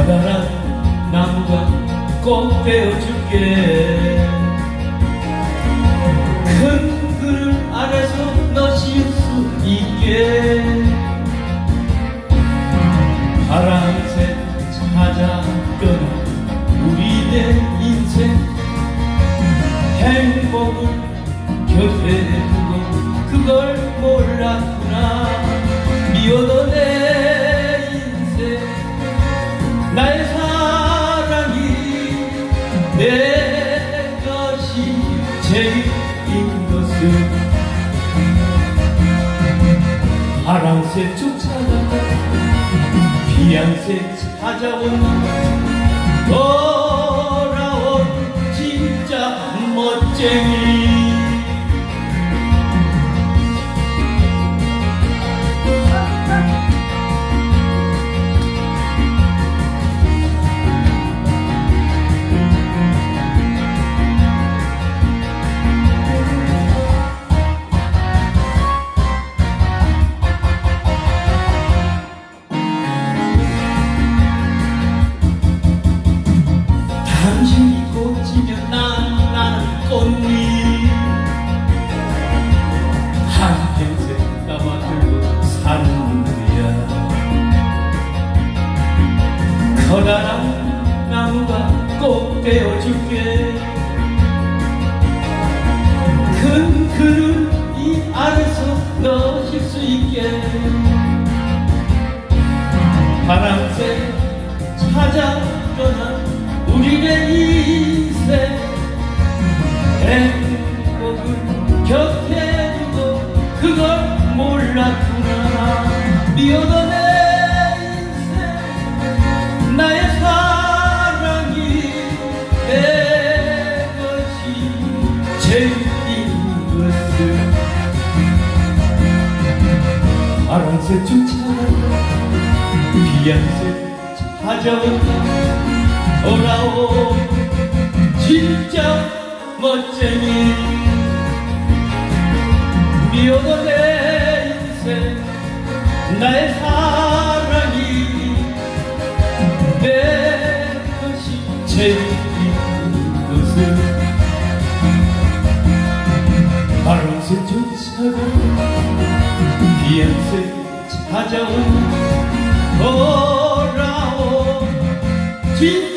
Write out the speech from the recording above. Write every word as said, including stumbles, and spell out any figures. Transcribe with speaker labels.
Speaker 1: 커다란 나무가 꼭 되어줄게. 큰 그늘 아래서 너 쉴 수 있게. 파란색 찾아떠난 우리의 인생, 행복을 곁에 두고 그걸 몰랐구나. 미워도 내 인생, 나의 사랑이 내 것이 제일인 것을. 파란색 쫓아가다 피양색 찾아온 돌아온 진짜 멋쟁이. 당신이 꽃이면 난, 나는 꽃잎. 한평생 따먹들고 사는 거야. 커다란 나무가 꼭 되어줄게. 큰 그늘 이 아래서 너 쉴 수 있게. 파란색 찾아 떠난 우리의 인생, 행복을 곁에 두고 그걸 몰랐구나. 미워도 내 인생, 나의 사랑이 내 것이 제일인 것을. 파란색 쫓아간다, 피양색 찾아온다. 돌아온 진짜 멋쟁이. 미워도 내 인생, 나의 사랑이 내 것이 제일인 것을. 파란색 쫓아가는 피양색 찾아온 돌아온 진